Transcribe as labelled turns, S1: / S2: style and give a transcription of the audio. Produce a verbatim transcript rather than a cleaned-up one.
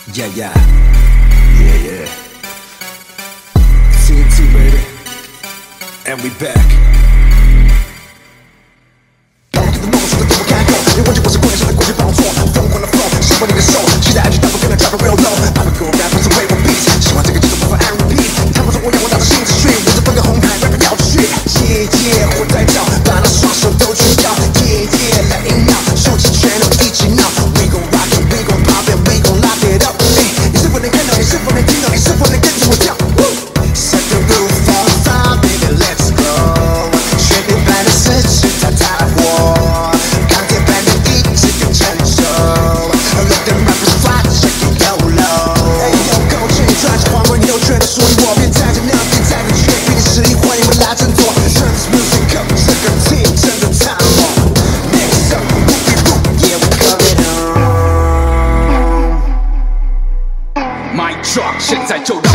S1: Yeah, yeah. Yeah, yeah. T N T, baby. And we back. 当我听到梦说的这么开口，你忘记我是过年生的过去放错，疯狂的 flow， 喜欢你的手，期待 I G 大部跟着 drop it real low， I would go rap 是 wave beats， 喜欢这个节奏不分 and repeat， 他们说我要我打着心子血，我这分个红海 rap 要去 ，yeah yeah， 我在跳，把那双手都举高 ，yeah yeah， 来音量，手起全都一起闹 ，we gon' rock it， we gon' pop it， we gon' lock it up， 哎，你是否能看到？你是否能听到？你是否能跟着我跳 ？Set the roof on fire, baby, let's go， 旋律般的事情它太火。 所以我便带着那比赛的绝逼的实力，欢迎我来振作。Turn this music up， 这个 team 真的太猛。Next up， whoopie whoop， yeah we coming on。My drop， 现在就。